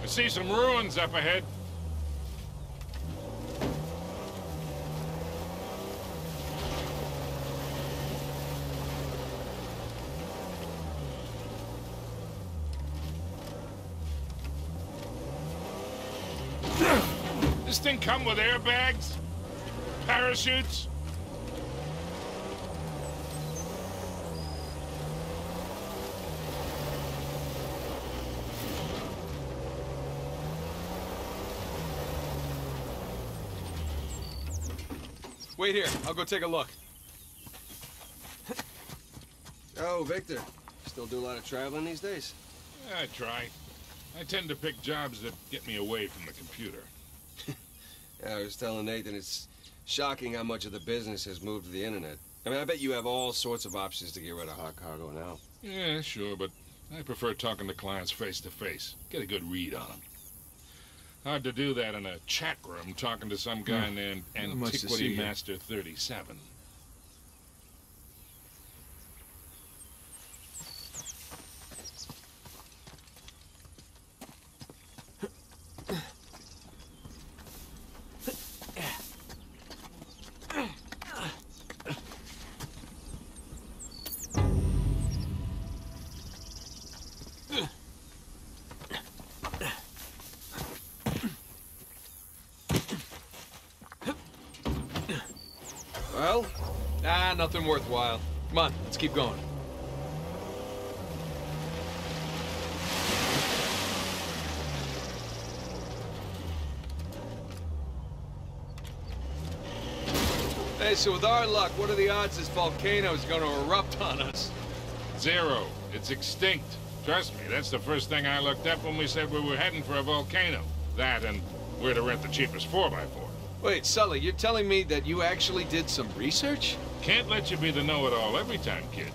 I see some ruins up ahead. This thing come with airbags? Parachutes? Wait here. I'll go take a look. Oh, Victor. Still do a lot of traveling these days? I try. I tend to pick jobs that get me away from the computer. Yeah, I was telling Nathan it's shocking how much of the business has moved to the internet. I mean, I bet you have all sorts of options to get rid of hot cargo now. Yeah, sure, but I prefer talking to clients face to face. Get a good read on them. Hard to do that in a chat room talking to some guy named Antiquity Master 37. Well? Nothing worthwhile. Come on, let's keep going. Hey, so with our luck, what are the odds this volcano is going to erupt on us? 0. It's extinct. Trust me, that's the first thing I looked up when we said we were heading for a volcano. That and where to rent the cheapest 4x4. Wait, Sully, you're telling me that you actually did some research? Can't let you be the know-it-all every time, kid.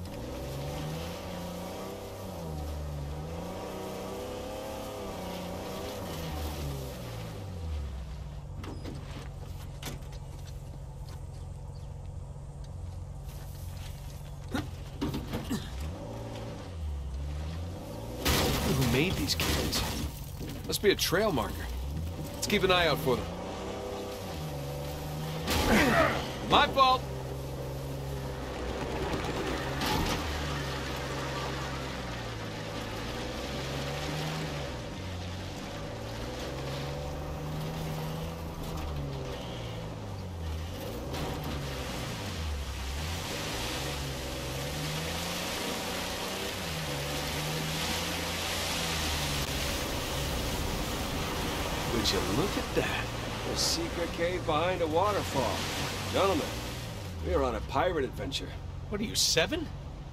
Who made these cannons? Must be a trail marker. Let's keep an eye out for them. My fault! Would you look at that? A secret cave behind a waterfall. Gentlemen, we are on a pirate adventure. What are you, 7?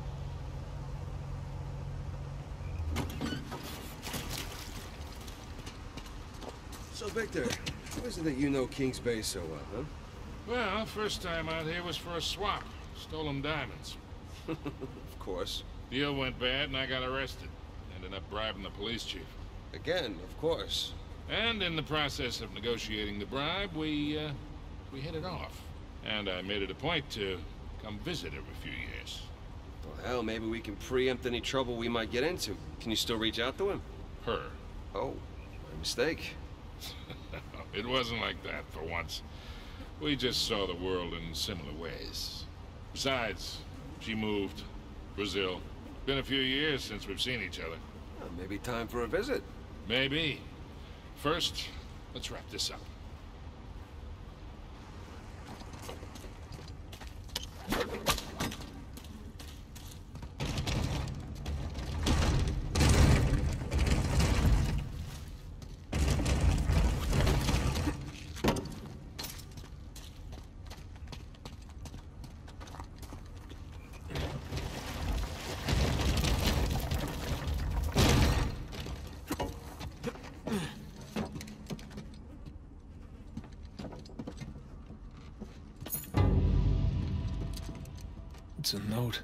So, Victor, how is it that you know Kings Bay so well, huh? Well, first time out here was for a swap. Stolen diamonds. Of course. Deal went bad and I got arrested. Ended up bribing the police chief. Again, of course. And in the process of negotiating the bribe, we hit it off. And I made it a point to come visit every few years. Well, hell, maybe we can preempt any trouble we might get into. Can you still reach out to him? Her. Oh, my mistake. It wasn't like that for once. We just saw the world in similar ways. Besides, she moved. Brazil. Been a few years since we've seen each other. Well, maybe time for a visit. Maybe. First, let's wrap this up. It's a note.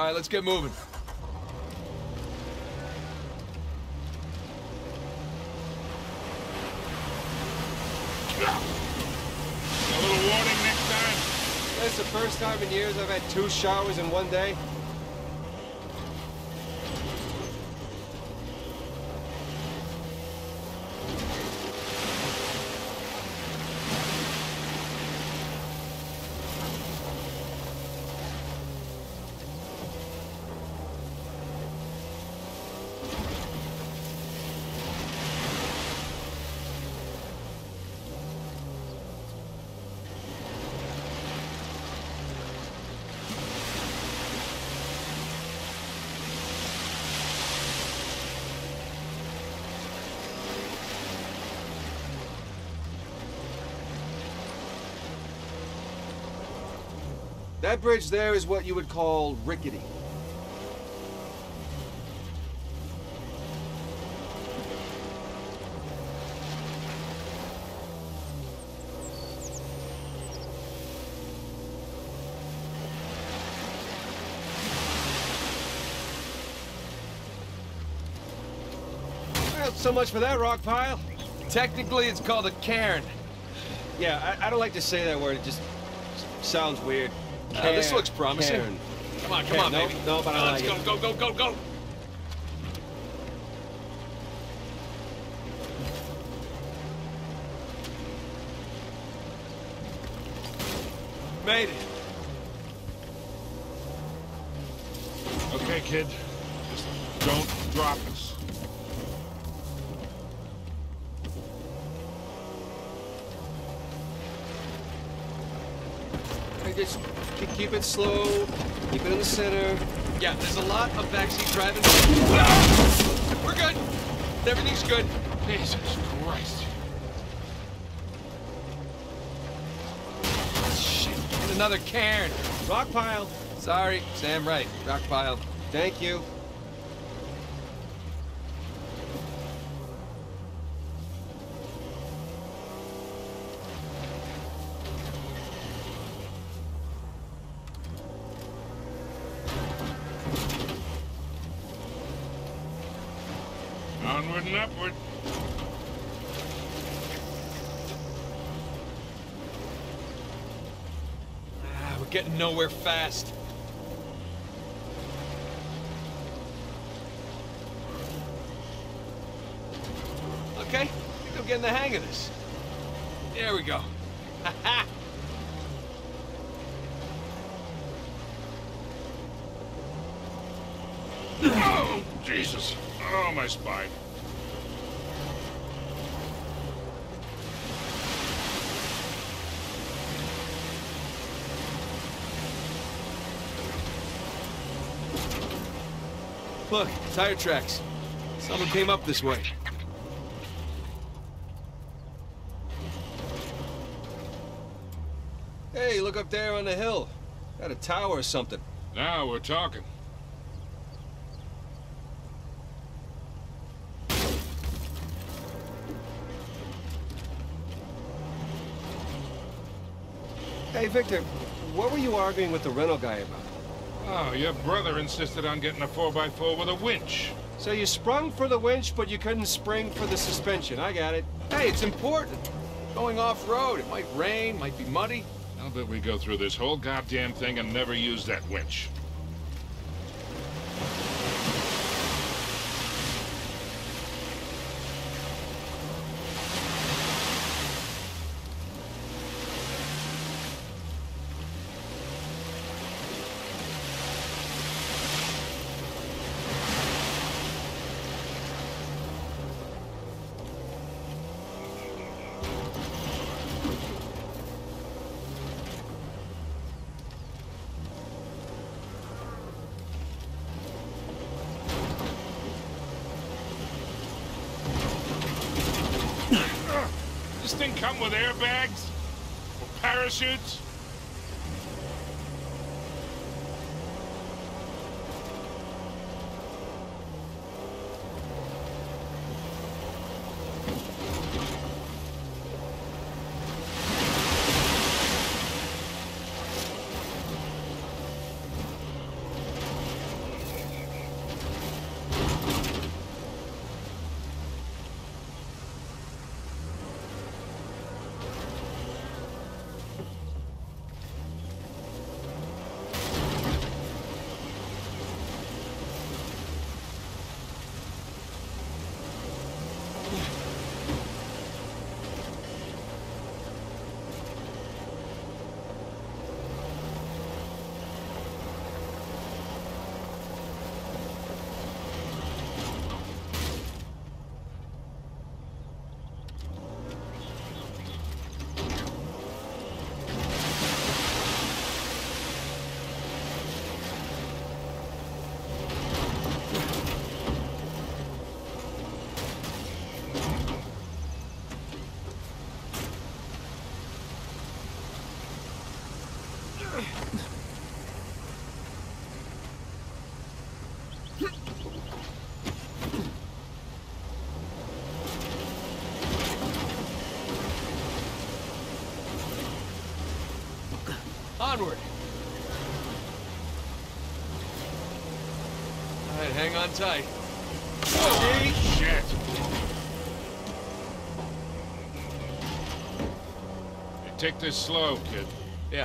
All right, let's get moving. A little warning next time. That's the first time in years I've had 2 showers in one day. That bridge there is what you would call rickety. Well, so much for that rock pile. Technically, it's called a cairn. Yeah, I don't like to say that word. It just sounds weird. This looks promising. Cairn. Come on, No, baby. no, but I Let's like go, it. go. Made it. Okay, kid. Just don't drop us. Hey, just keep it slow. Keep it in the center. Yeah, there's a lot of backseat driving. We're good. Everything's good. Jesus Christ. Shit, another cairn. Rock pile. Sorry, Sam, right. Rock pile. Thank you. Onward and upward. We're getting nowhere fast. Okay, I think I'm getting the hang of this. There we go. Ha-ha! Oh, Jesus. Oh, my spine. Look, tire tracks. Someone came up this way. Hey, look up there on the hill. Got a tower or something. Now we're talking. Hey, Victor, what were you arguing with the rental guy about? Oh, your brother insisted on getting a 4x4 with a winch. So you sprung for the winch, but you couldn't spring for the suspension. I got it. Hey, it's important. Going off-road, it might rain, might be muddy. I'll bet we go through this whole goddamn thing and never use that winch. This thing come with airbags? Or parachutes? Onward. All right, hang on tight. Whoa, shit! Hey, take this slow, kid. Yeah.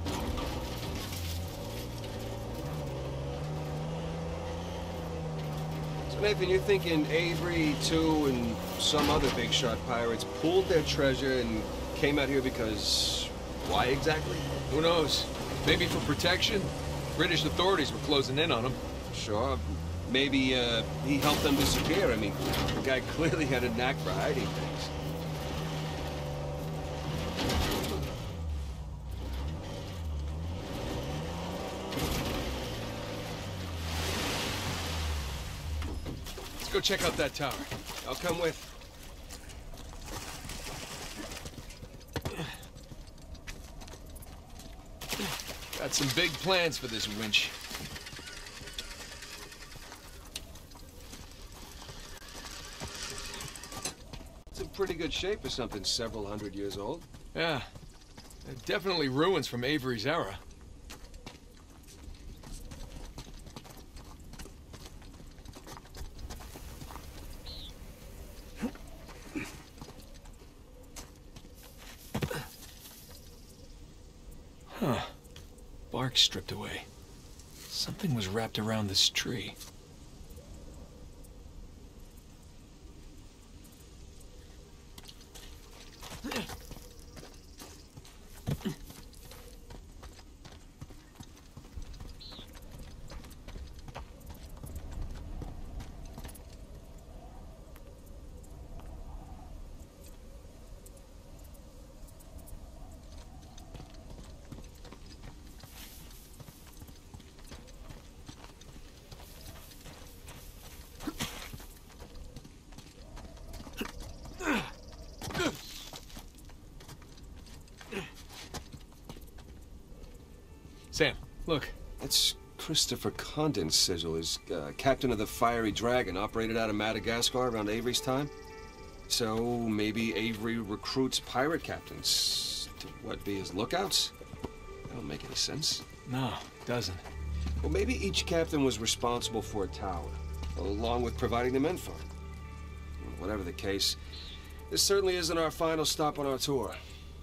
So Nathan, you're thinking Avery, too, and some other big shot pirates pulled their treasure and came out here because... why exactly? Who knows? Maybe for protection? British authorities were closing in on them. Sure. Maybe, he helped them disappear. I mean, the guy clearly had a knack for hiding things. Let's go check out that tower. I'll come with. Got some big plans for this winch. It's in pretty good shape for something several hundred years old. Yeah. Definitely ruins from Avery's era. Huh. Bark stripped away. Something was wrapped around this tree. Sam, look. That's Christopher Condon's sigil. Is captain of the Fiery Dragon, operated out of Madagascar around Avery's time. So maybe Avery recruits pirate captains to, what, be his lookouts? That don't make any sense. No, doesn't. Well, maybe each captain was responsible for a tower, along with providing the men for it. Whatever the case, this certainly isn't our final stop on our tour.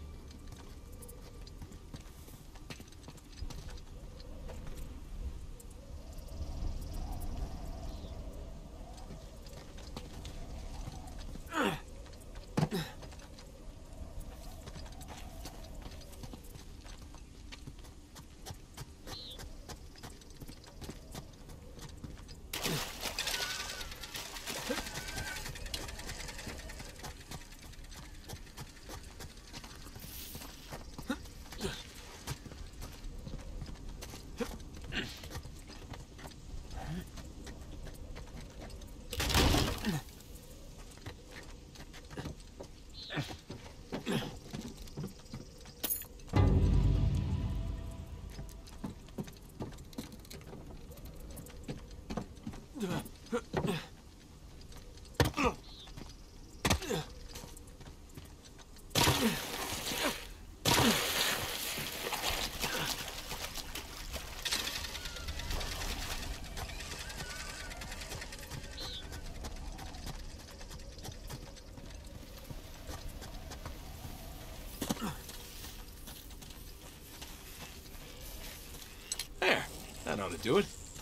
There. That ought to do it.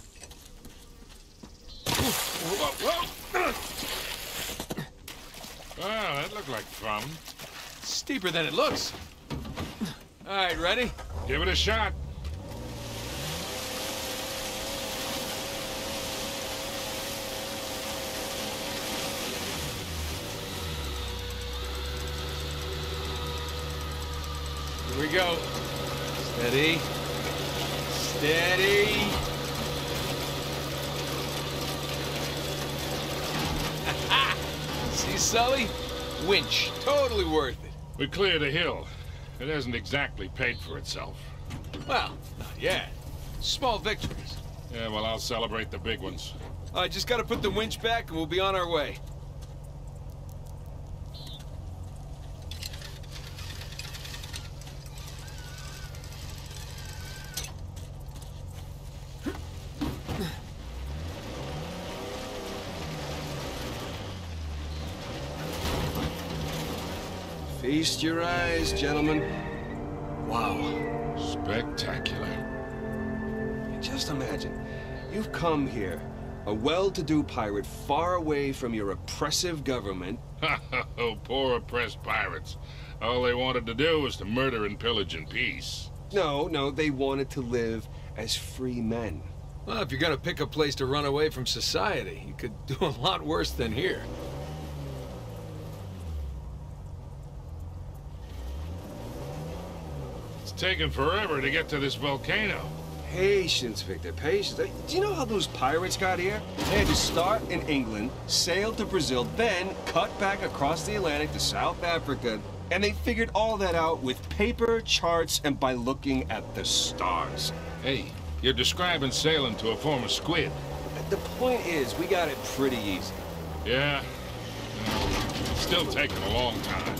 Wow, that looked like fun. Steeper than it looks. All right, ready? Give it a shot. Here we go. Steady. Steady. See, Sully? Winch. Totally worth it. We cleared a hill. it hasn't exactly paid for itself. Well, not yet. Small victories. Yeah, well, I'll celebrate the big ones. I just gotta put the winch back and we'll be on our way. Feast your eyes, gentlemen. Wow. Spectacular. Just imagine, you've come here, a well-to-do pirate far away from your oppressive government. Oh, poor oppressed pirates. All they wanted to do was to murder and pillage in peace. No, they wanted to live as free men. Well, if you're gonna pick a place to run away from society, you could do a lot worse than here. It's taken forever to get to this volcano. Patience, Victor, patience. Do you know how those pirates got here? They had to start in England, sail to Brazil, then cut back across the Atlantic to South Africa, and they figured all that out with paper, charts, and by looking at the stars. Hey, you're describing sailing to a former squid. The point is, we got it pretty easy. Yeah. It's still taking a long time.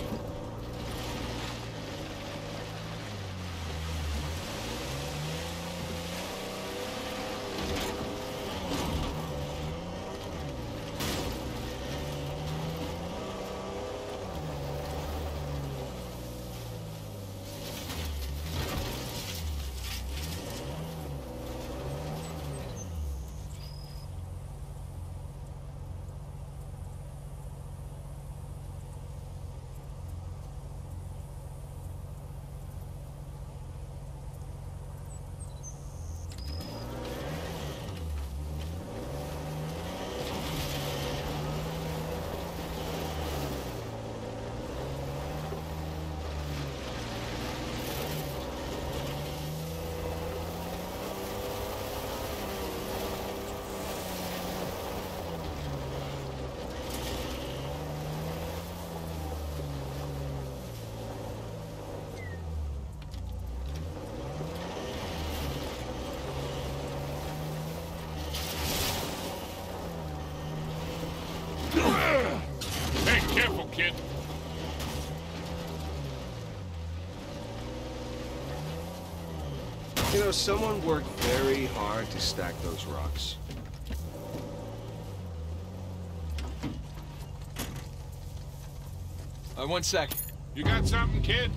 Hey, careful, kid. You know, someone worked very hard to stack those rocks. One sec. You got something, kid?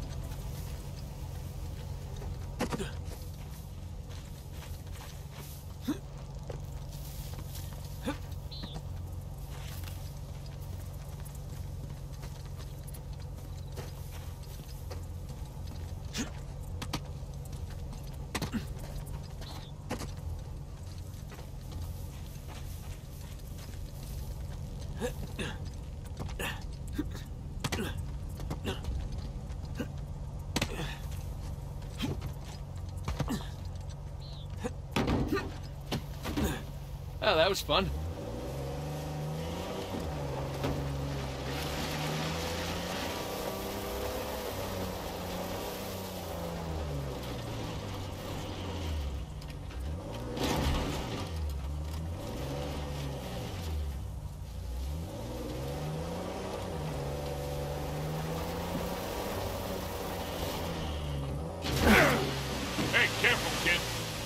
Oh, that was fun. Hey, careful, kid.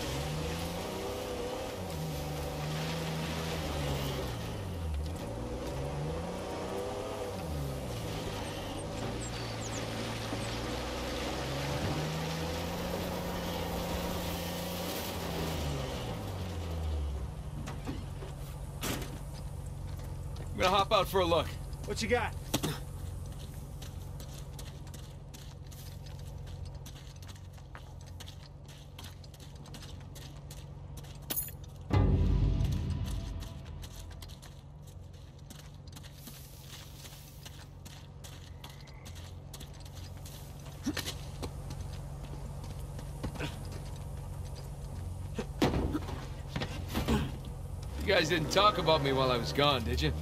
I'm gonna hop out for a look. What you got? You guys didn't talk about me while I was gone, did you?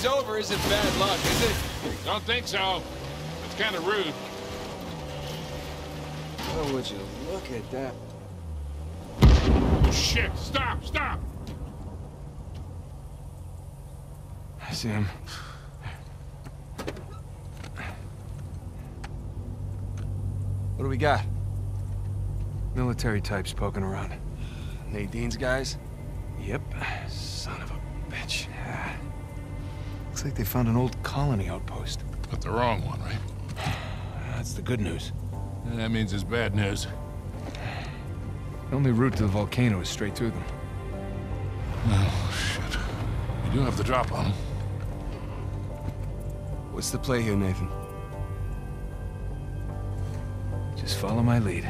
party's over isn't bad luck, is it? Don't think so. It's kind of rude. Oh, would you look at that? Shit! Stop! Stop! I see him. What do we got? Military types poking around. Nadine's guys? Yep. Son of a bitch. Looks like they found an old colony outpost. But the wrong one, right? That's the good news. And that means it's bad news. The only route to the volcano is straight through them. Oh, shit. We do have the drop on them. What's the play here, Nathan? Just follow my lead.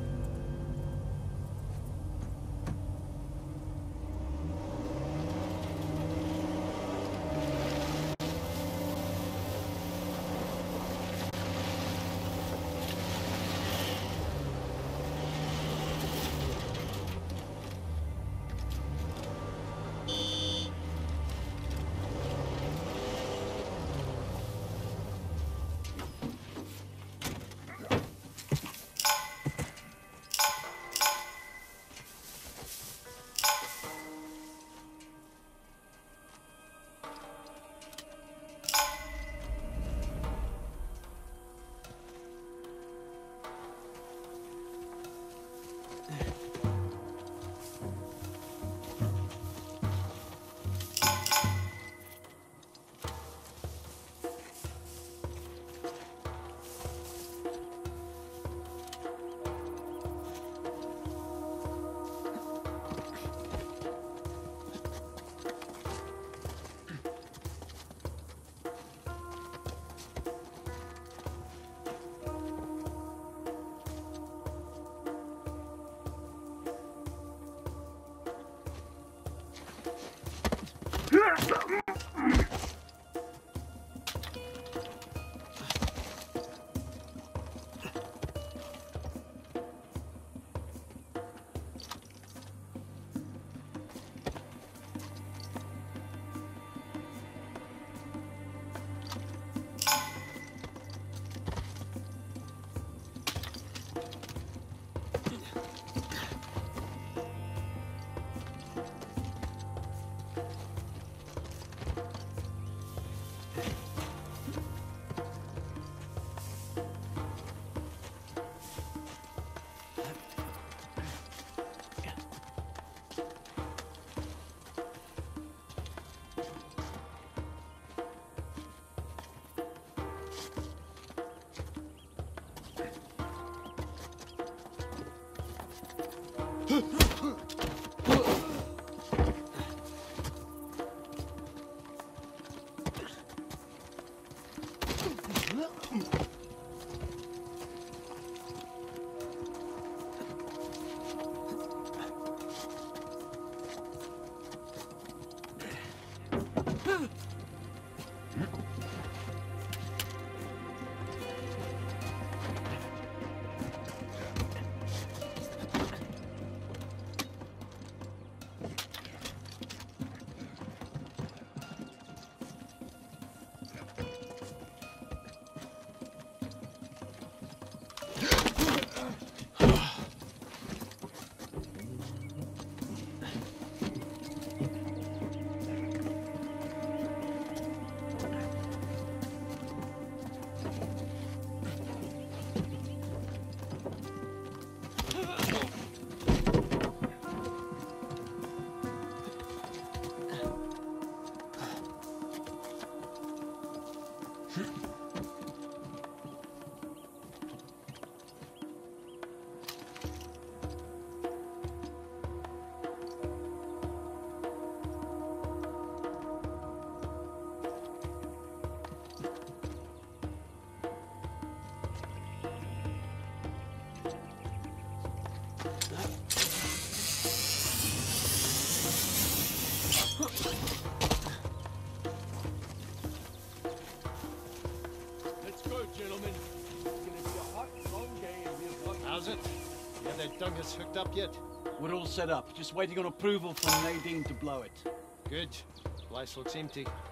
Dungus hooked up yet? We're all set up. Just waiting on approval from Nadine to blow it. Good. Place looks empty.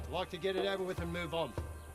I'd like to get it over with and move on.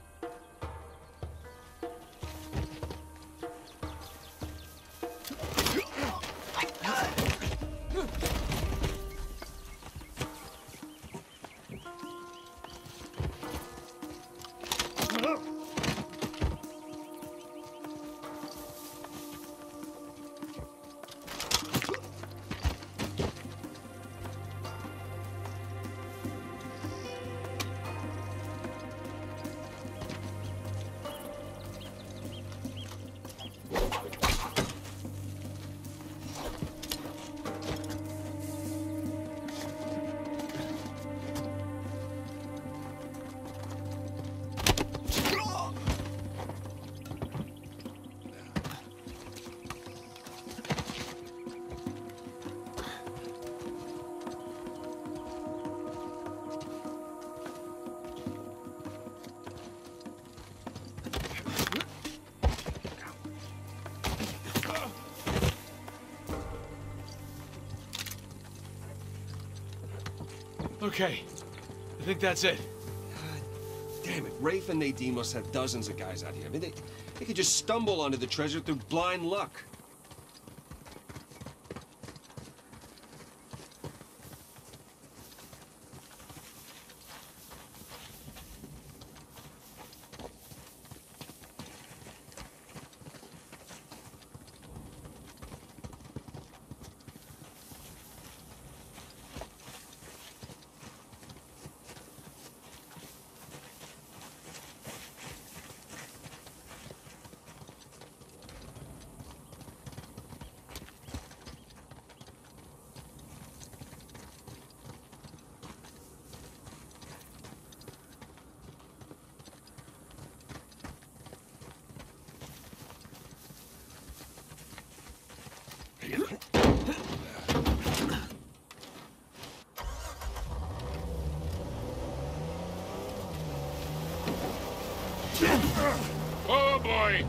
Okay, I think that's it. Damn it, Rafe and Nadine must have dozens of guys out here. I mean, they could just stumble onto the treasure through blind luck. Oh boy!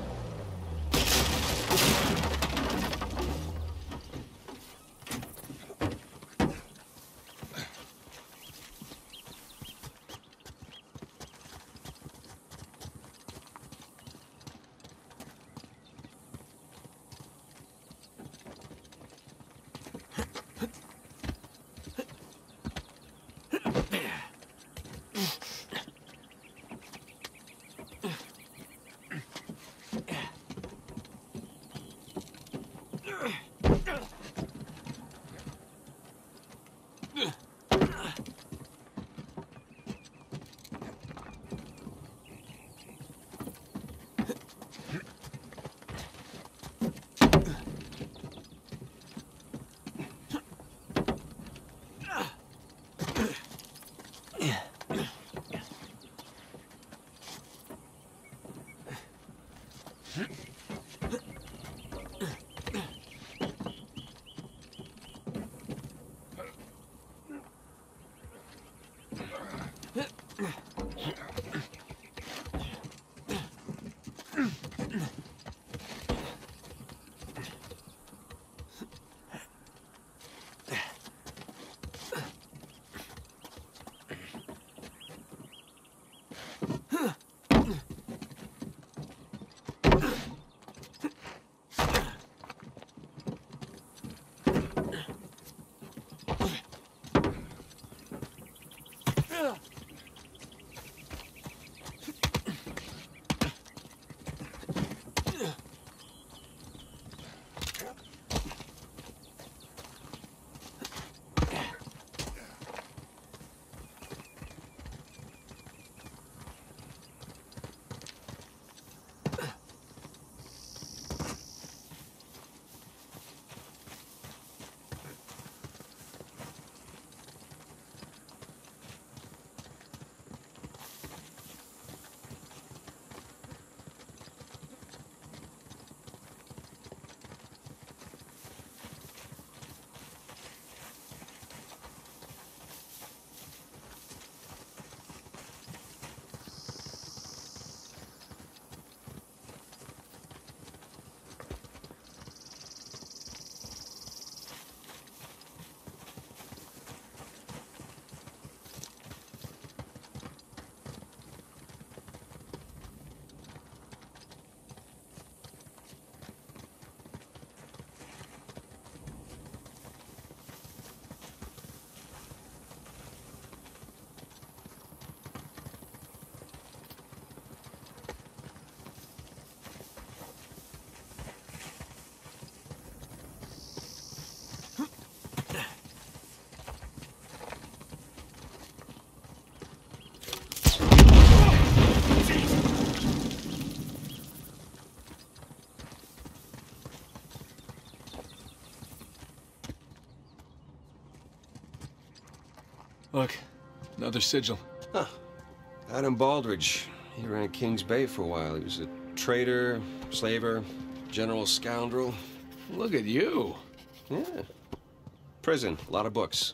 Look, another sigil. Huh. Adam Baldridge. He ran Kings Bay for a while. He was a traitor, slaver, general scoundrel. Look at you. Yeah. Prison. A lot of books.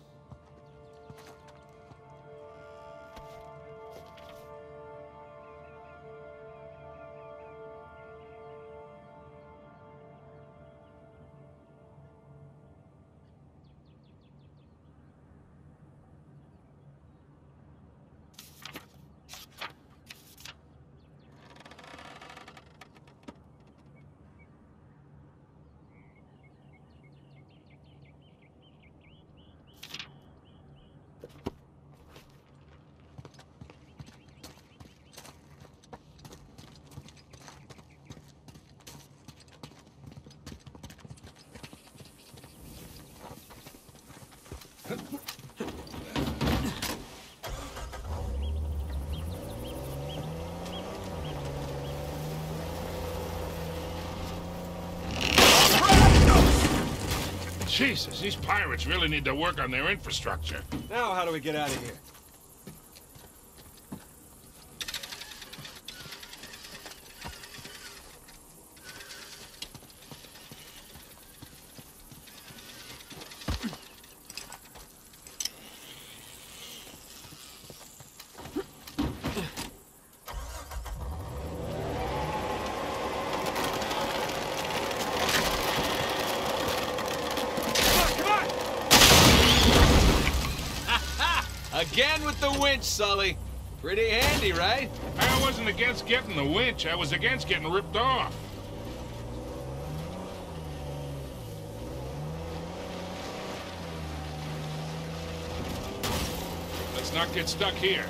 Jesus, these pirates really need to work on their infrastructure. Now, how do we get out of here? Again with the winch, Sully. Pretty handy, right? I wasn't against getting the winch. I was against getting ripped off. Let's not get stuck here.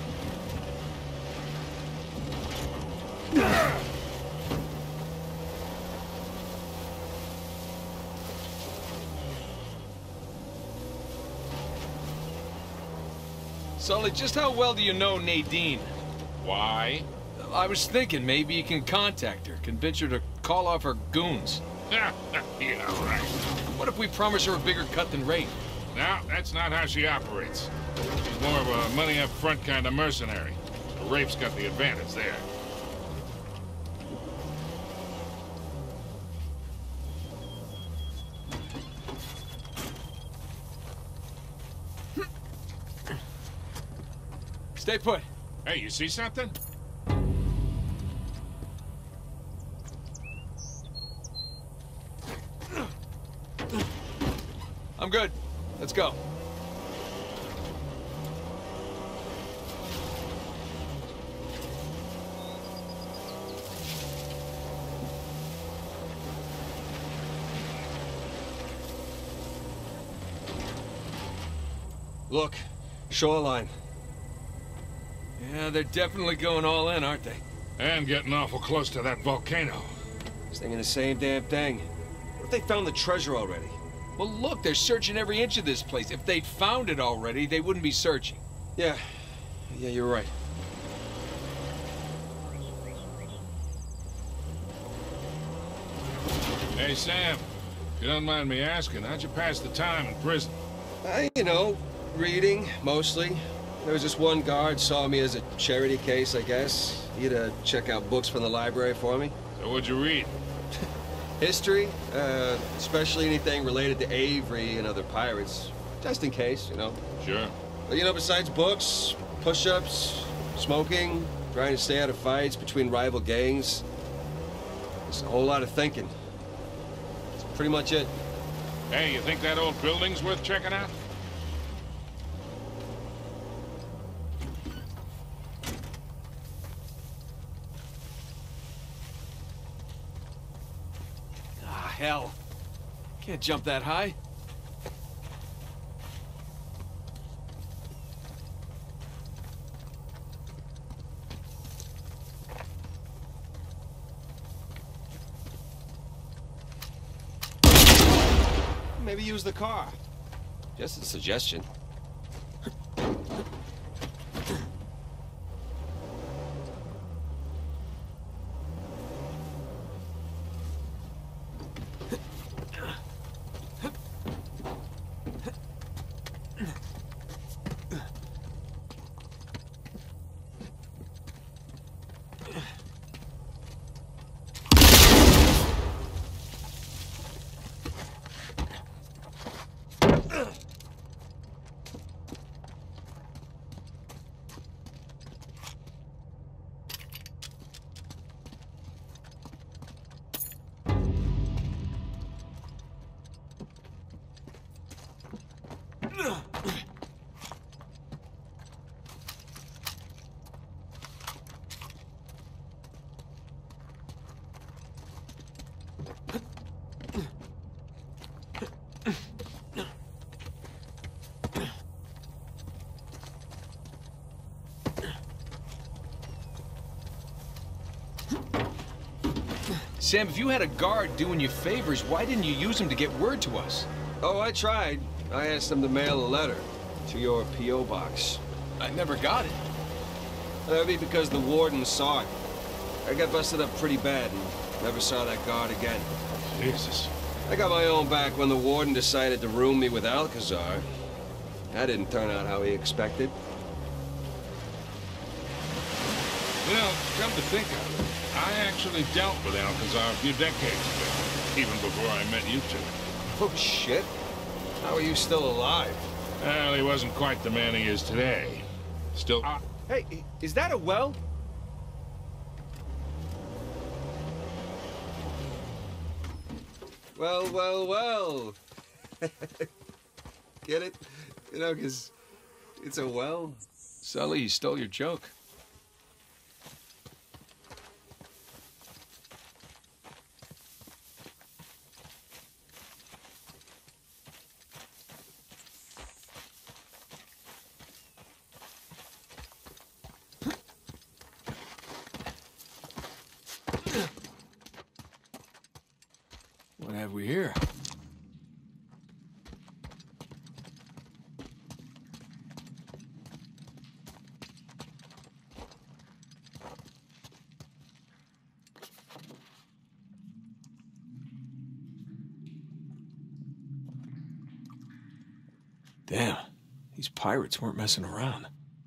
Sully, just how well do you know Nadine? Why? I was thinking maybe you can contact her, convince her to call off her goons. Yeah, right. What if we promise her a bigger cut than Rafe? No, that's not how she operates. She's more of a money up front kind of mercenary. So Rafe's got the advantage there. Stay put. Hey, you see something? I'm good. Let's go. Look, shoreline. Yeah, they're definitely going all in, aren't they? And getting awful close to that volcano. Thinking the same damn thing. What if they found the treasure already? Well, look, they're searching every inch of this place. If they'd found it already, they wouldn't be searching. Yeah, you're right. Hey, Sam, if you don't mind me asking, how'd you pass the time in prison? You know, reading, mostly. There was this one guard saw me as a charity case, I guess. He had to check out books from the library for me. So what'd you read? History, especially anything related to Avery and other pirates. Just in case, you know. Sure. But, you know, besides books, push-ups, smoking, trying to stay out of fights between rival gangs, there's a whole lot of thinking. That's pretty much it. Hey, you think that old building's worth checking out? Ah, hell. Can't jump that high. Maybe use the car. Just a suggestion. Sam, if you had a guard doing you favors, why didn't you use him to get word to us? Oh, I tried. I asked them to mail a letter to your P.O. box. I never got it. That would be because the warden saw it. I got busted up pretty bad and never saw that guard again. Jesus. I got my own back when the warden decided to room me with Alcazar. That didn't turn out how he expected. You know, come to think of it, I actually dealt with Alcazar a few decades ago, even before I met you two. Oh, shit. How are you still alive? Well, he wasn't quite the man he is today. Still... Hey, is that a well? Well, well, well. Get it? You know, 'cause it's a well. Sully, you stole your joke. What have we here? Damn, these pirates weren't messing around.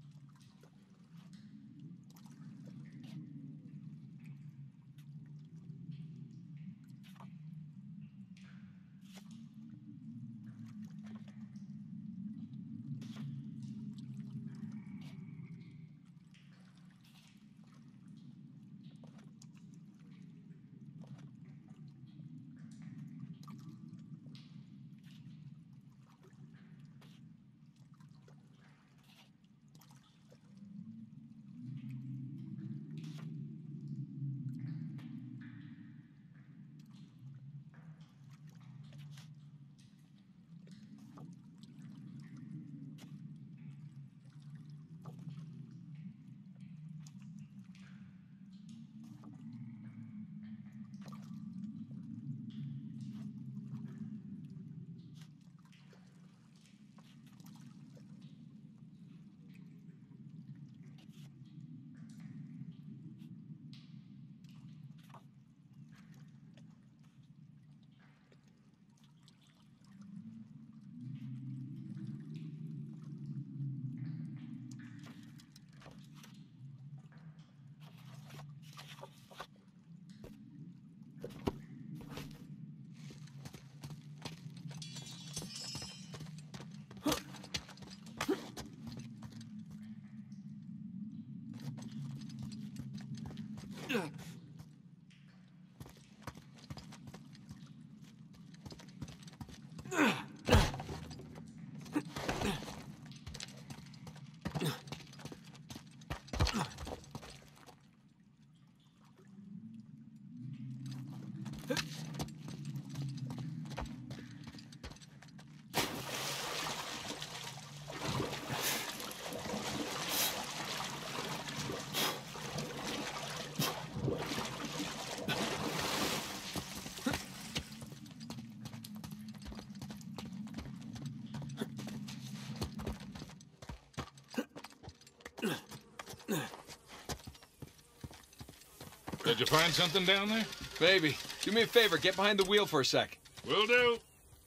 Did you find something down there? Maybe. Do me a favor, get behind the wheel for a sec. Will do.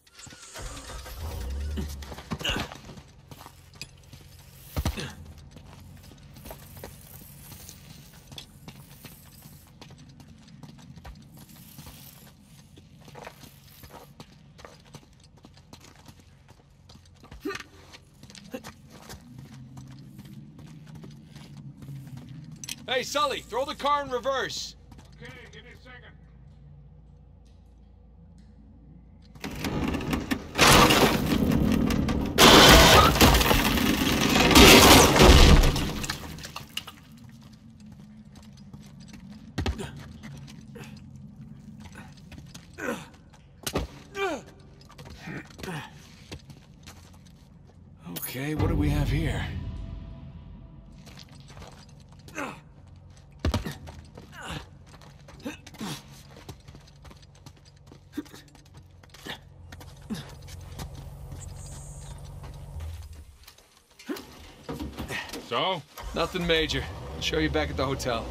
Hey, Sully, throw the car in reverse. Okay, give me a second. Okay, what do we have here? So? Nothing major. I'll show you back at the hotel.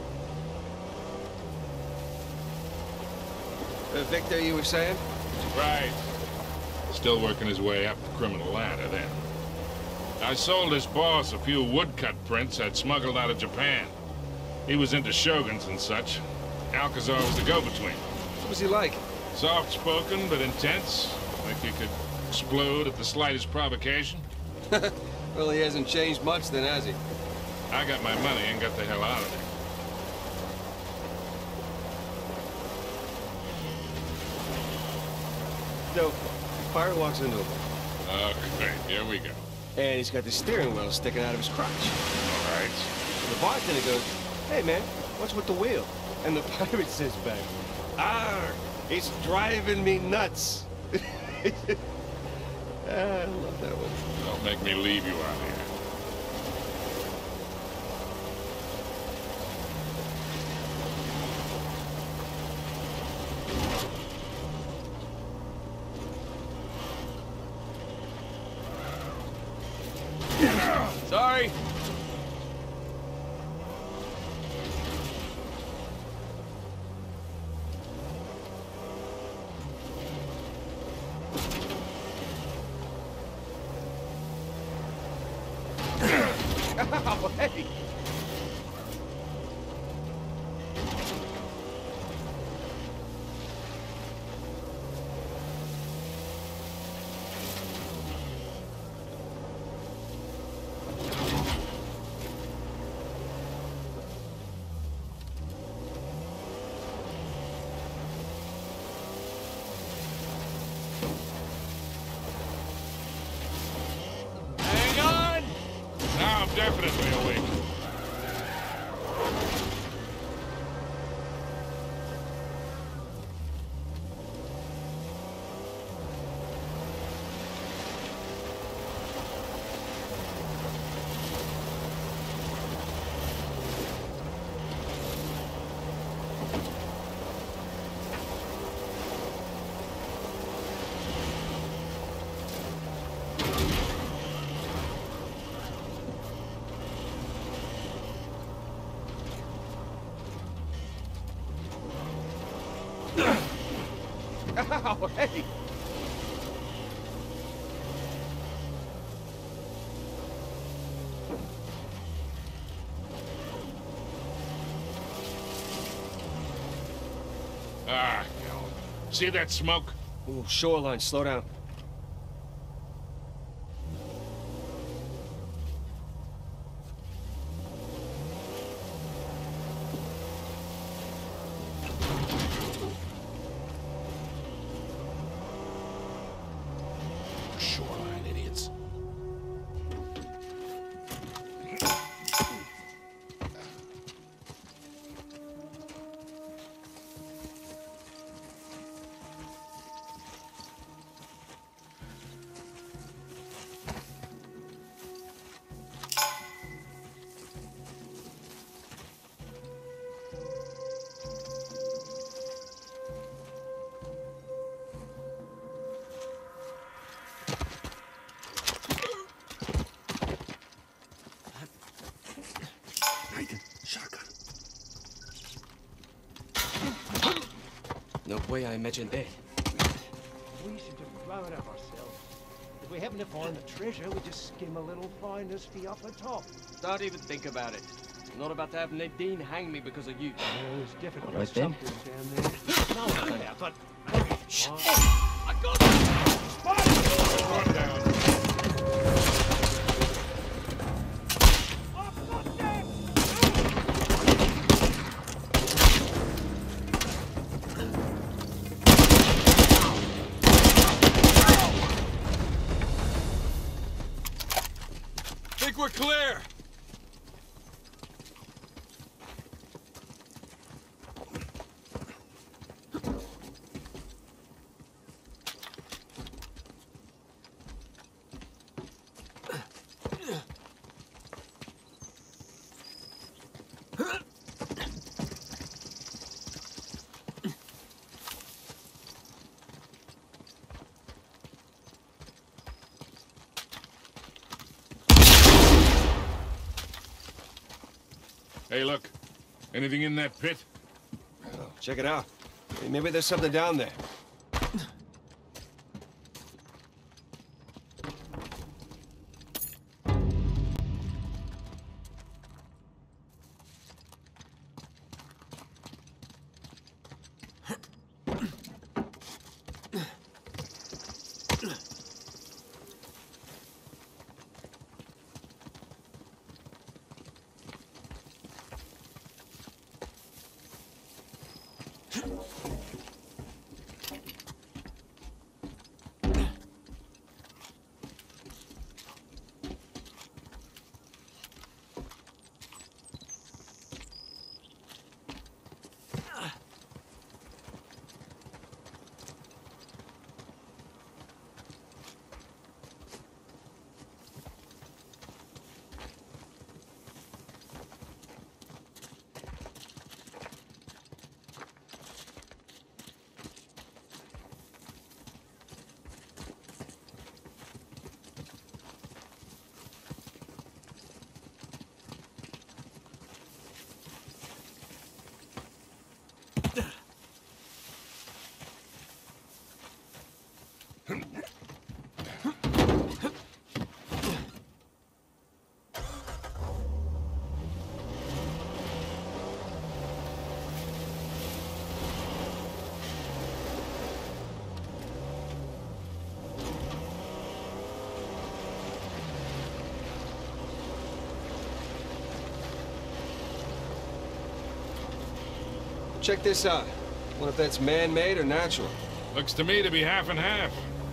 Victor, you were saying? Right. Still working his way up the criminal ladder then. I sold his boss a few woodcut prints I'd smuggled out of Japan. He was into shoguns and such. Alcazar was the go-between. What was he like? Soft-spoken but intense. Like he could explode at the slightest provocation. Well, he hasn't changed much then, has he? I got my money and got the hell out of there. So, Pirate walks into him, Okay, here we go. and he's got the steering wheel sticking out of his crotch. All right. The bartender goes, "Hey, man, what's with the wheel?" And the pirate says back, "Arr, it's driving me nuts." I love that one. Don't make me leave you out here. Sorry. Oh, hey! Hang on! Now I'm definitely awake. Oh, hey! Ah, hell. See that smoke? Ooh, shoreline, slow down. Shoreline idiots. No way I imagined that. We should have blown up ourselves. If we happen to find the treasure, we just skim a little finder's fee off the top. Don't even think about it. I'm not about to have Nadine hang me because of you. Well, there's definitely All right, then. something down there. No one went out, but... Shh! I got it! Run down. Think we're clear. Hey, look. Anything in that pit? Oh, check it out. Hey, maybe there's something down there. Check this out. Wonder if that's man-made or natural. Looks to me to be half and half.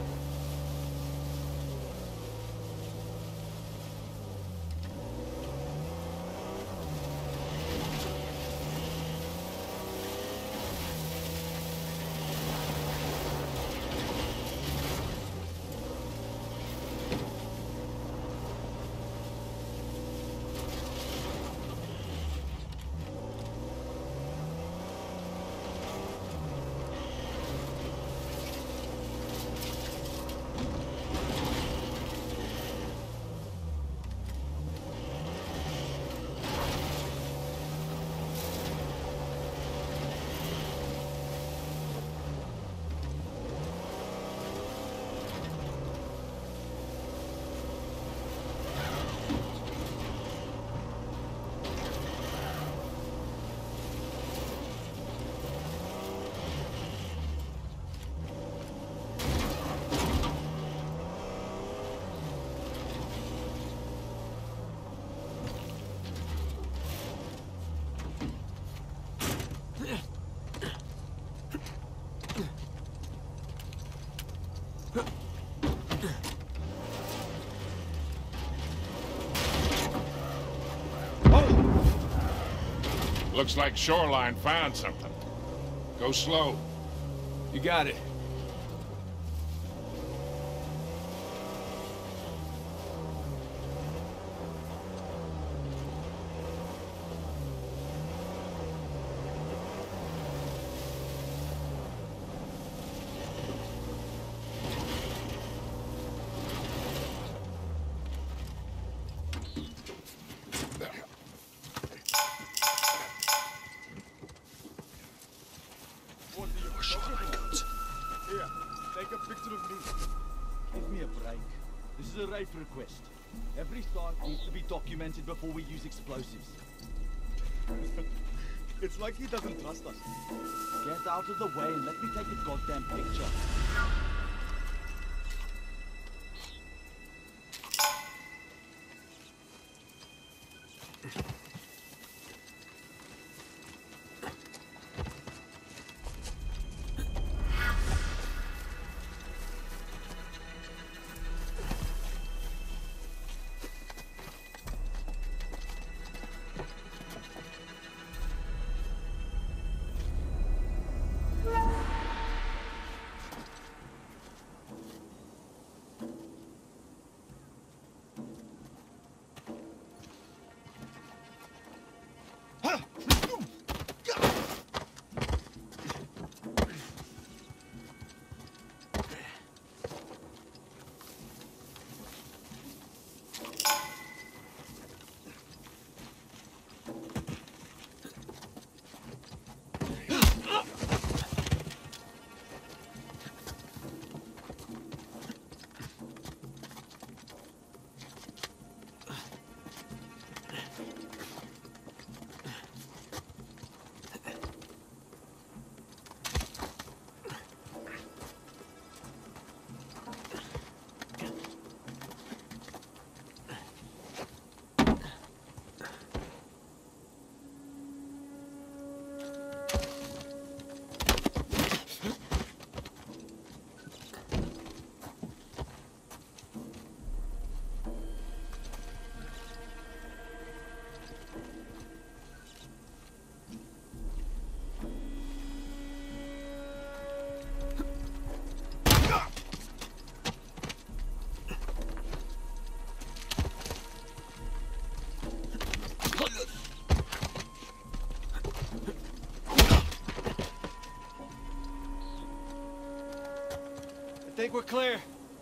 Looks like Shoreline found something. Go slow. You got it. Here, take a picture of me. Give me a break. This is a rafe request. Every start needs to be documented before we use explosives. It's like he doesn't trust us. Get out of the way and let me take a goddamn picture. think we're clear.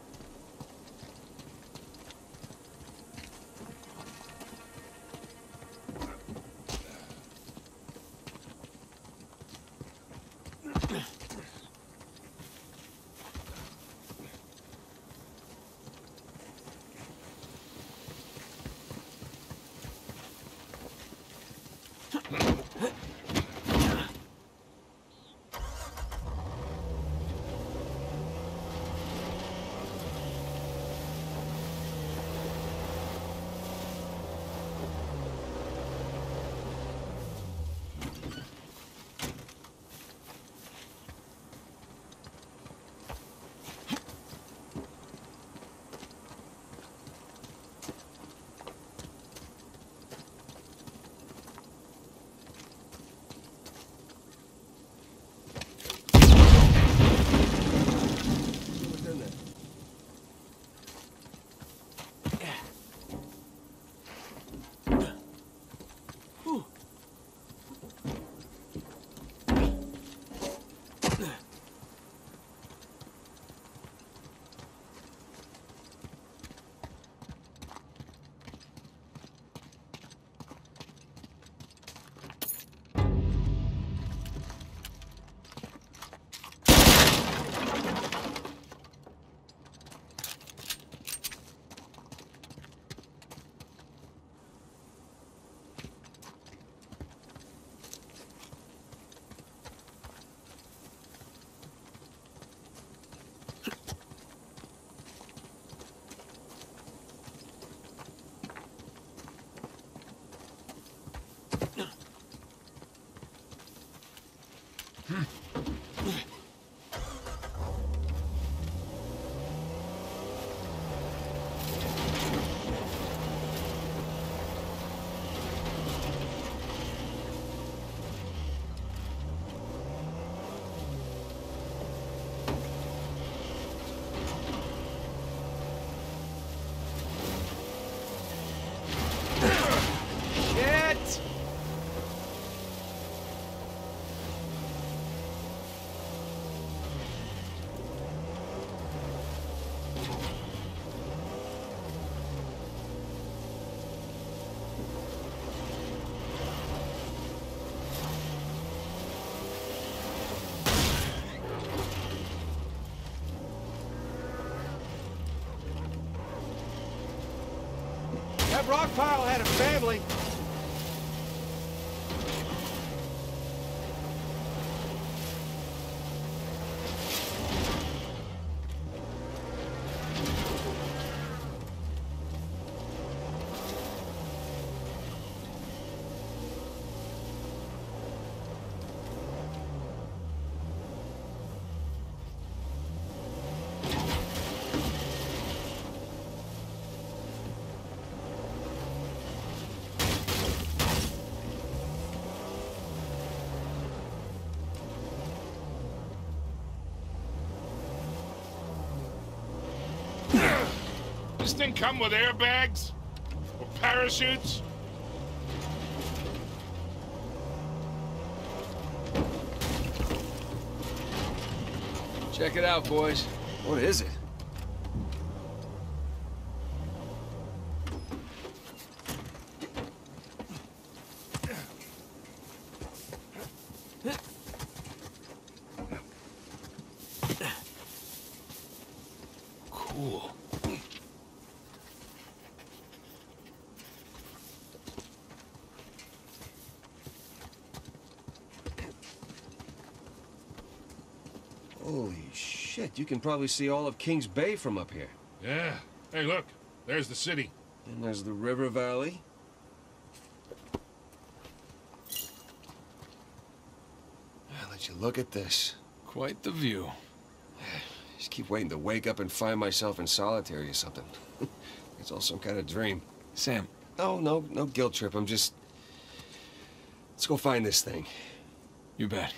That rock pile had a family. This thing come with airbags? Or parachutes? Check it out, boys. What is it? Cool. Holy shit, you can probably see all of Kings Bay from up here. Yeah. Hey, look. There's the city. And there's the river valley. I'll let you look at this. Quite the view. Just keep waiting to wake up and find myself in solitary or something. It's all some kind of dream. Sam. No guilt trip. I'm just... Let's go find this thing. You bet.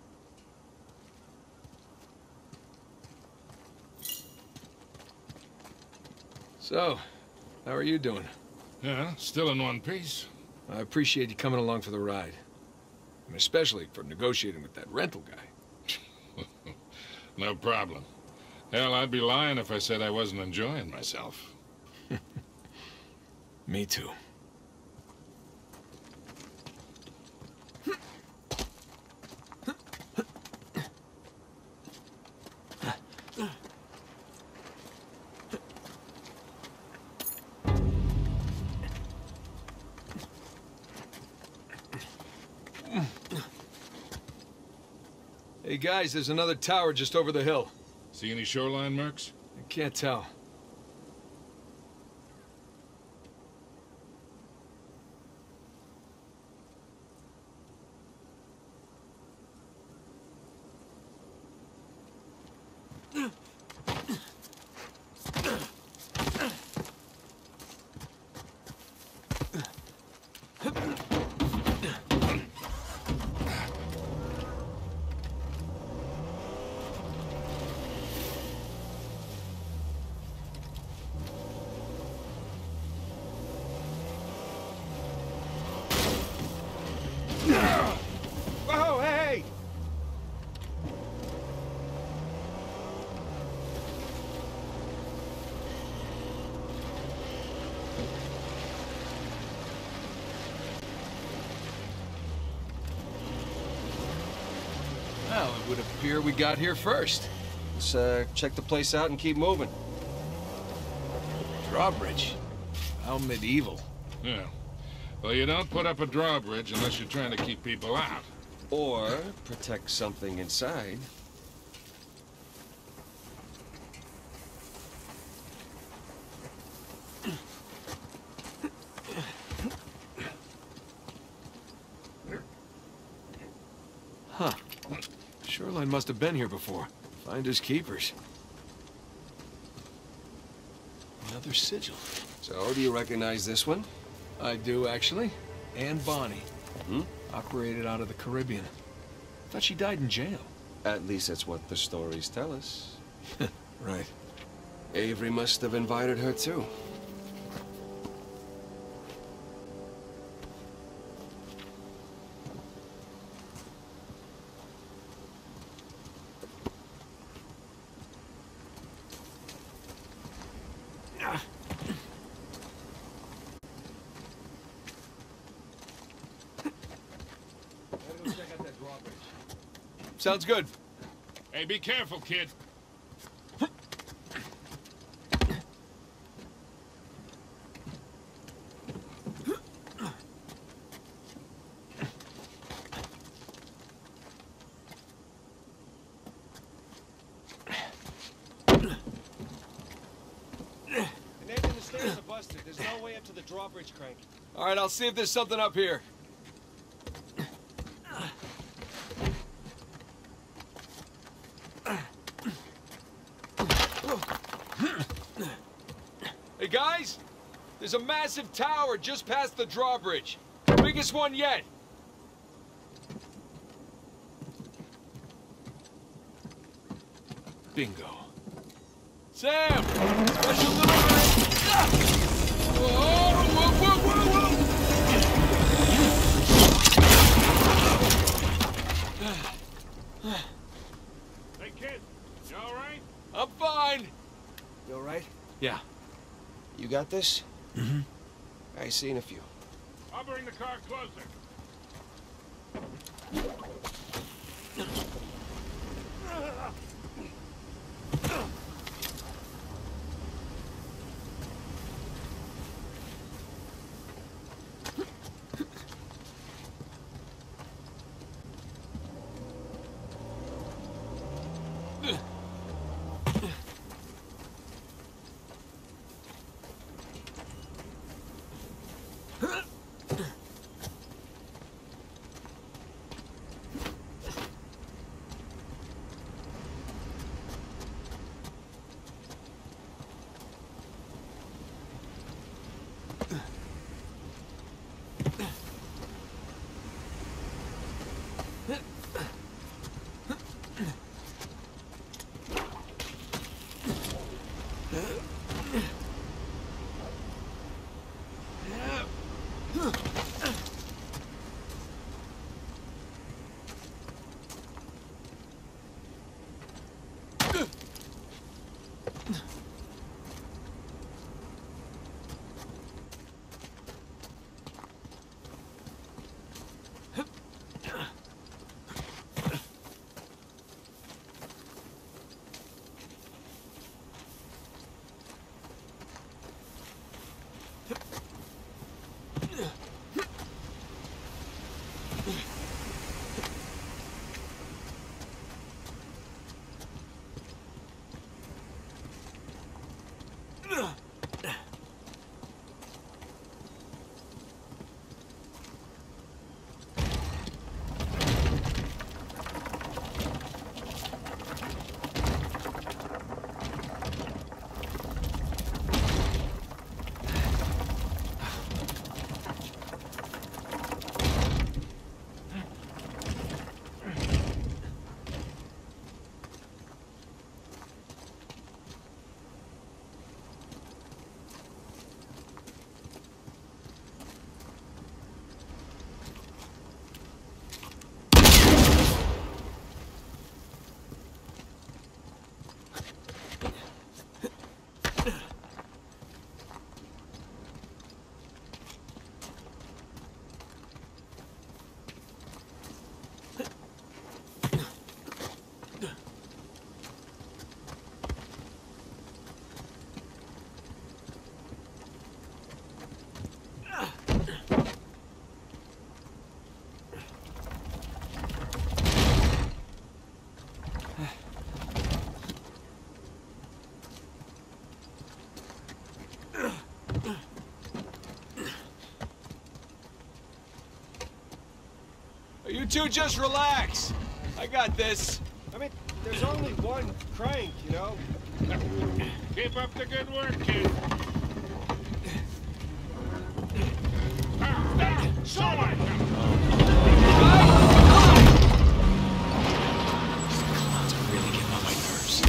So, how are you doing? Yeah, still in one piece. I appreciate you coming along for the ride. And especially for negotiating with that rental guy. No problem. Hell, I'd be lying if I said I wasn't enjoying myself. Me too. Hey guys, there's another tower just over the hill. See any shoreline marks? I can't tell. Whoa, hey! Well, it would appear we got here first. Let's check the place out and keep moving. Drawbridge. How medieval. Yeah. Well, you don't put up a drawbridge unless you're trying to keep people out. Or protect something inside. Huh. Shoreline must have been here before. Finders keepers. Another sigil. So, do you recognize this one? I do, actually. Anne Bonny. Hmm? Operated out of the Caribbean. Thought she died in jail. At least that's what the stories tell us. Right. Avery must have invited her too. Sounds good. Hey, be careful, kid. Nathan, the stairs are busted. There's no way up to the drawbridge crank. All right, I'll see if there's something up here. Hey guys, there's a massive tower just past the drawbridge. Biggest one yet. Bingo. Sam! Special delivery! Whoa, whoa, whoa, whoa, whoa! Hey, kid. You all right? I'm fine. You alright? Yeah. You got this? Mm-hmm. I seen a few. I'll bring the car closer. You two just relax. I got this. I mean, there's only one crank, you know? Keep up the good work, kid. Someone! Really getting on my nerves.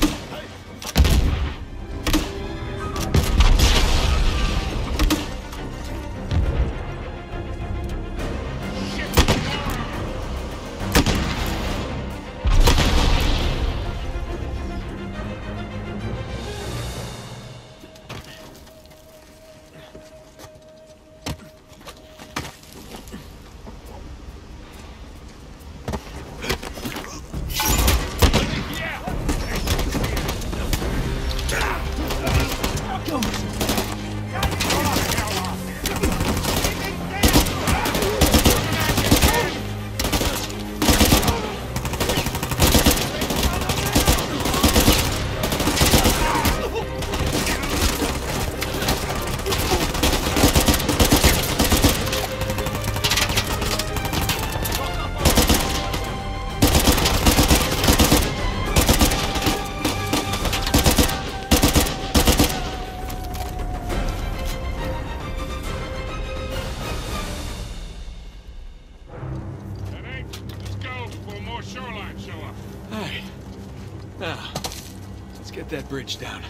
Now, let's get that bridge down.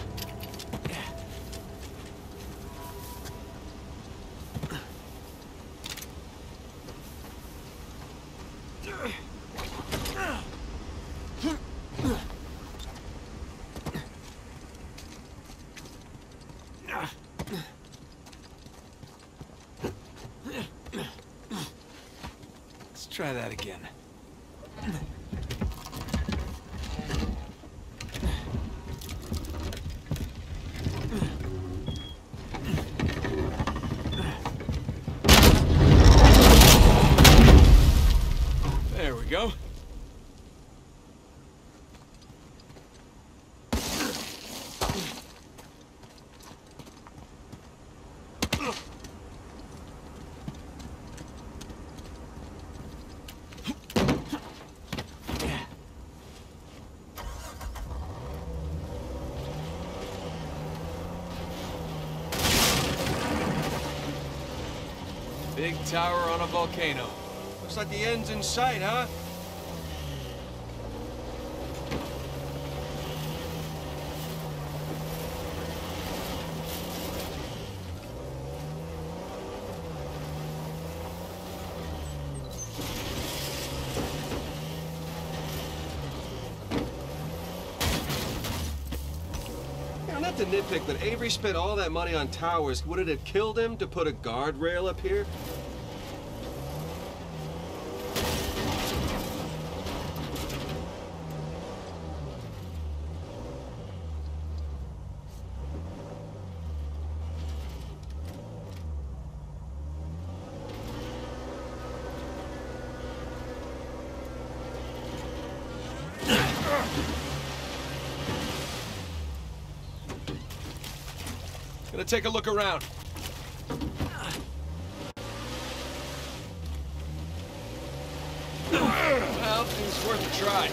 Let's try that again. There we go. Big tower on a volcano. Looks like the end's in sight, huh? not to nitpick, but Avery spent all that money on towers. Would it have killed him to put a guardrail up here? Gonna take a look around. Well, it's worth a try.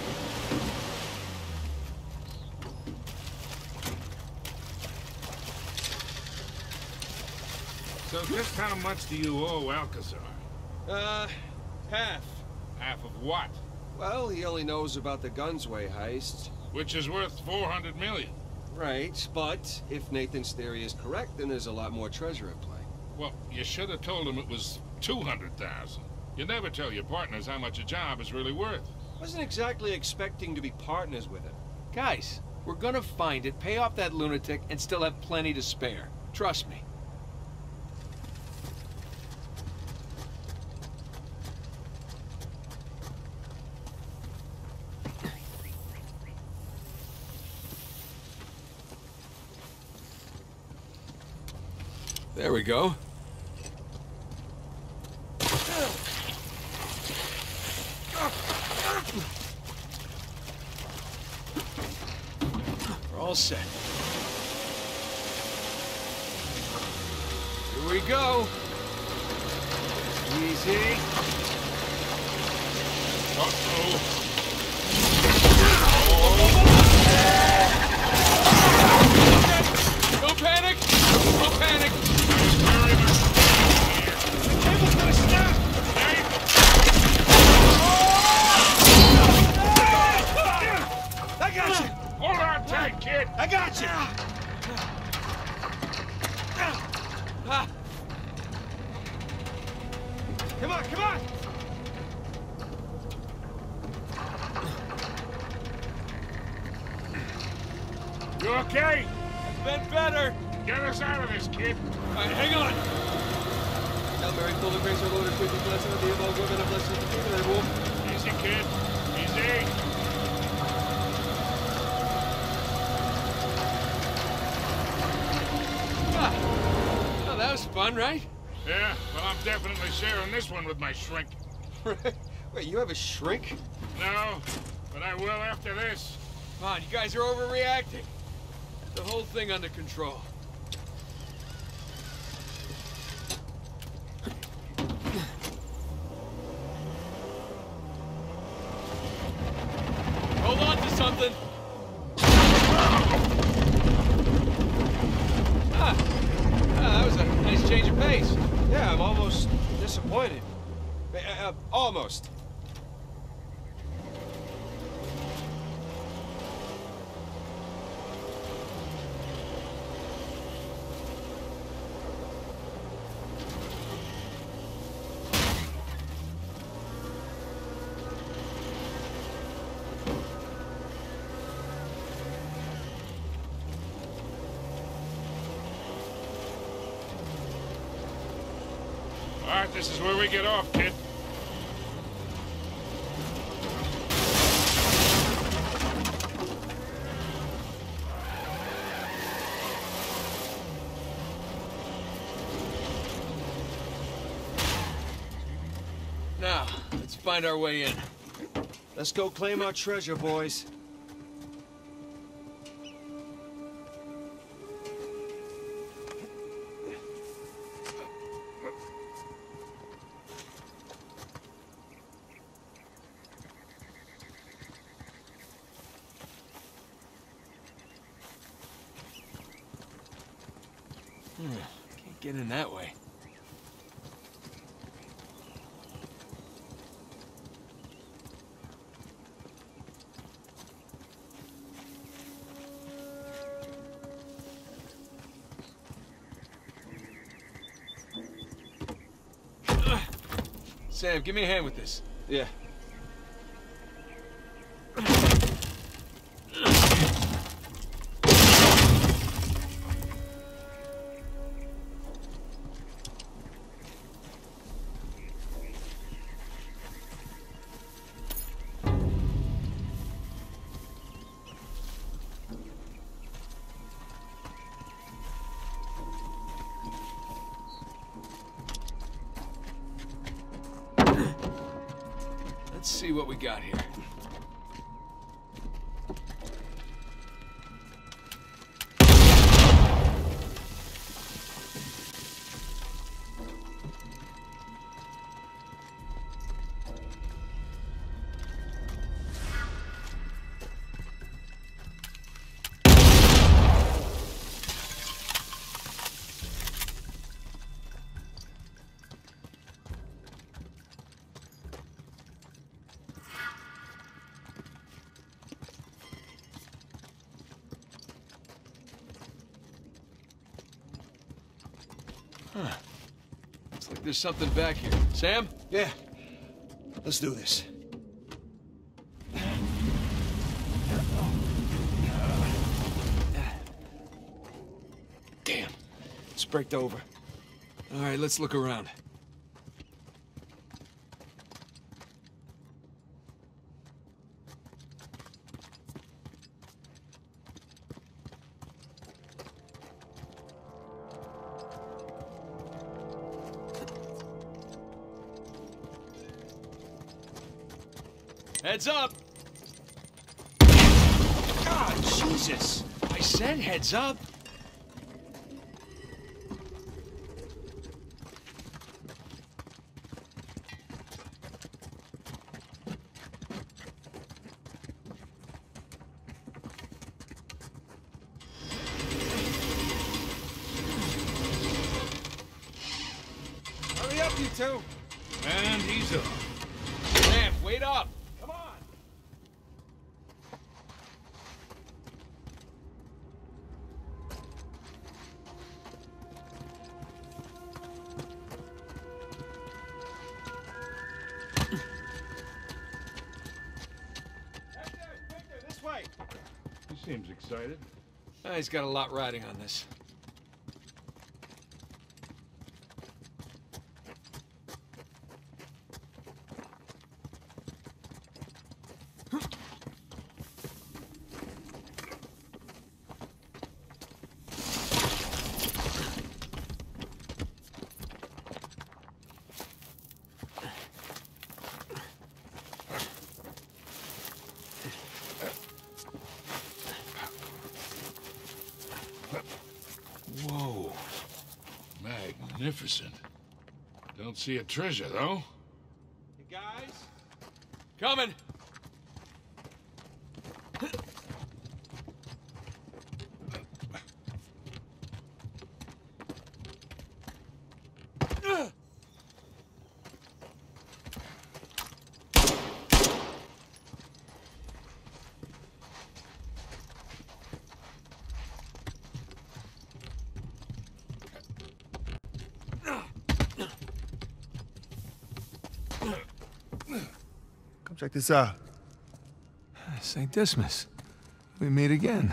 So just how much do you owe Alcazar? Half. Half of what? Well, he only knows about the Gunsway heist. Which is worth 400 million. Right, but if Nathan's theory is correct, then there's a lot more treasure at play. Well, you should have told him it was 200,000. You never tell your partners how much a job is really worth. Wasn't exactly expecting to be partners with him. Guys, we're gonna find it, pay off that lunatic, and still have plenty to spare. Trust me. There we go. We're all set. Here we go. Easy. Uh-oh. No panic! No panic! I got you! Hold on tight, kid! I got you! Come on, come on! You okay? Been better. Get us out of this, kid. All right, hang on. Now, Mary, full of grace, our Lord, and quickly bless the of all women, and bless the fruit of thy womb. Easy, kid. Easy. Oh, that was fun, right? Yeah, well, I'm definitely sharing this one with my shrink. Wait, you have a shrink? No, but I will after this. Come on, you guys are overreacting. The whole thing under control. Hold on to something. That was a nice change of pace. Yeah, I'm almost disappointed. Almost. All right, this is where we get off, kid. Now, let's find our way in. Let's go claim our treasure, boys. Can't get in that way. Sam, give me a hand with this. Yeah. what we got here. Huh. Looks like there's something back here. Sam? Yeah. Let's do this. Damn. It's braked over. All right, let's look around. Heads up! God, Jesus! I said heads up! Hurry up, you two! And he's up. Sam, wait up! Come on! Victor, this way! He seems excited. He's got a lot riding on this. Whoa. Magnificent. Don't see a treasure, though. You guys? Coming! Come check this out. St. Dismas. We meet again.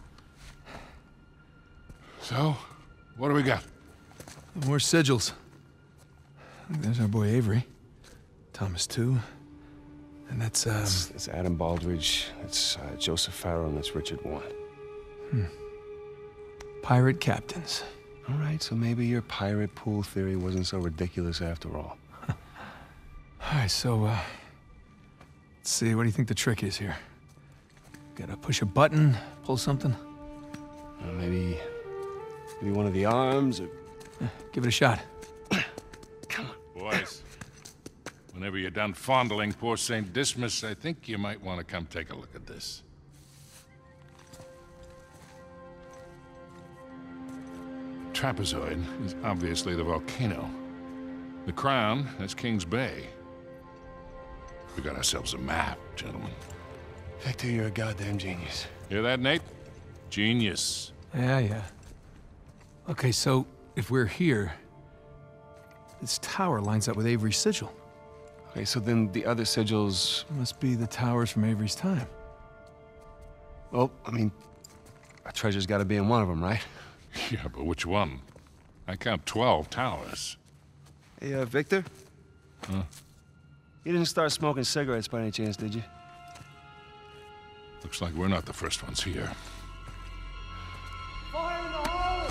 So, what do we got? More sigils. There's our boy Avery. Thomas, too. And that's, That's Adam Baldridge, that's Joseph Farrow, and that's Richard Warren. pirate captains. All right, so maybe your pirate pool theory wasn't so ridiculous after all. All right, so, let's see, what do you think the trick is here? Gotta push a button, pull something? Maybe one of the arms, or... Give it a shot. Boys, whenever you're done fondling poor St. Dismas, I think you might want to come take a look at this. Trapezoid is obviously the volcano. The crown, that's King's Bay. We got ourselves a map, gentlemen. Victor, you're a goddamn genius. Hear that, Nate? Genius. Yeah. Okay, so if we're here, this tower lines up with Avery's sigil. Okay, so then the other sigils... Must be the towers from Avery's time. Well, I mean, a treasure's gotta be in one of them, right? Yeah, but which one? I count 12 towers. Hey, Victor? Huh? You didn't start smoking cigarettes by any chance, did you? Looks like we're not the first ones here. Fire in the hole!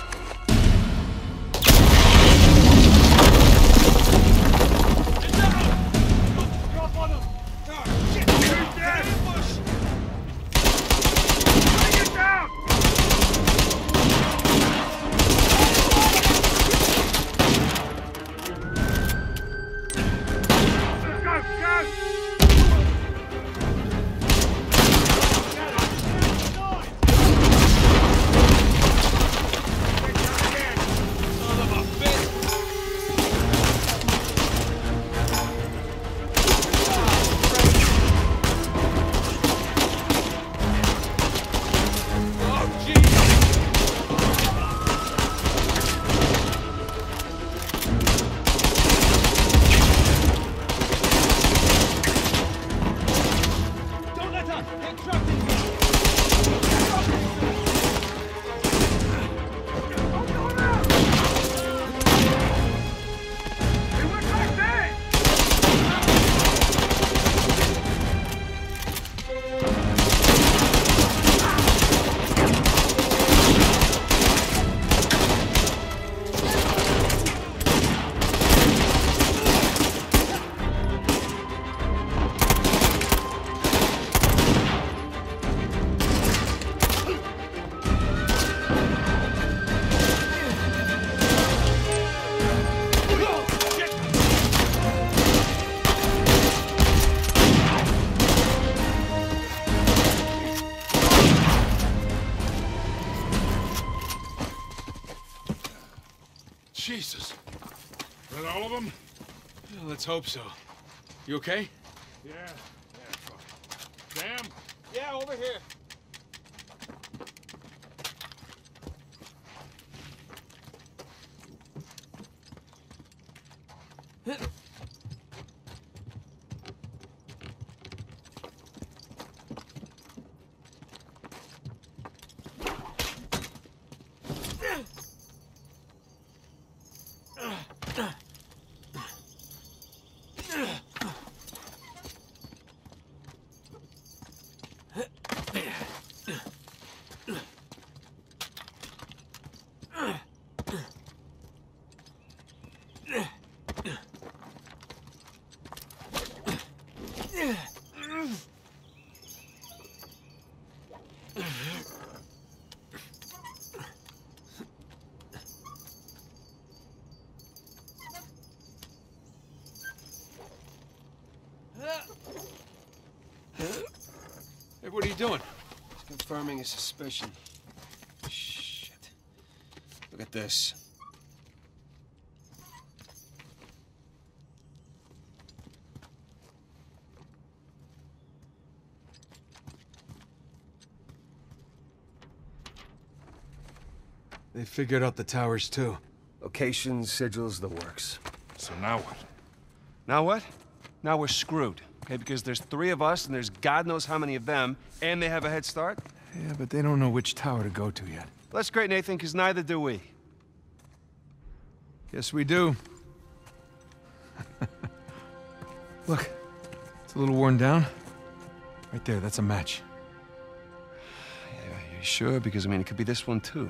Drop on him! Jesus. Is that all of them? Let's hope so. You okay? Yeah. Yeah. Sam? Yeah, over here. Hey, what are you doing? He's confirming his suspicion. Shit. Look at this. They figured out the towers, too. Locations, sigils, the works. So now what? Now what? Now we're screwed, okay? Because there's 3 of us, and there's God knows how many of them, and they have a head start? Yeah, but they don't know which tower to go to yet. That's great, Nathan, because neither do we. Yes, we do. Look, it's a little worn down. Right there, that's a match. Yeah, you sure? Because, I mean, it could be this one, too.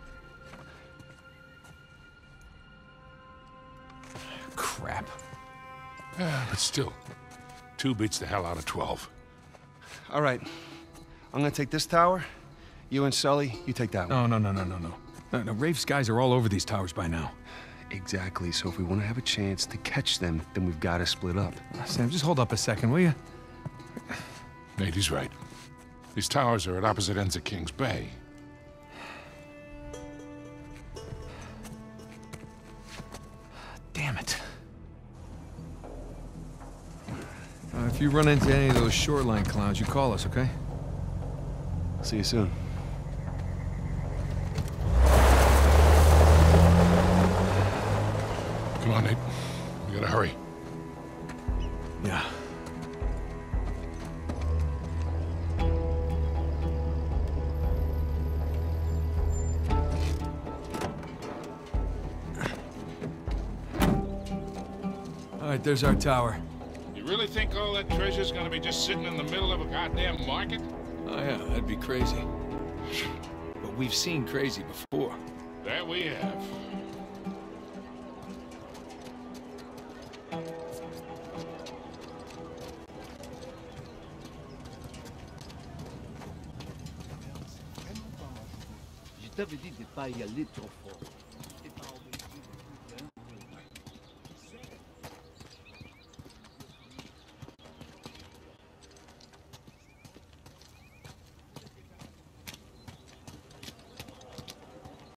Crap. But still, 2 beats the hell out of 12. All right. I'm gonna take this tower. You and Sully, you take that one. No, Rafe's guys are all over these towers by now. Exactly. So if we want to have a chance to catch them, then we've got to split up. Sam, just hold up a second, will you? Nate, he's right. These towers are at opposite ends of Kings Bay. Damn it. If you run into any of those shoreline clowns, you call us, okay? See you soon. Come on, Nate. We gotta hurry. Yeah. All right, there's our tower. You really think all that treasure's gonna be just sitting in the middle of a goddamn market? Oh yeah, that'd be crazy. But we've seen crazy before. That we have. Je t'avais dit de pas y aller trop fort.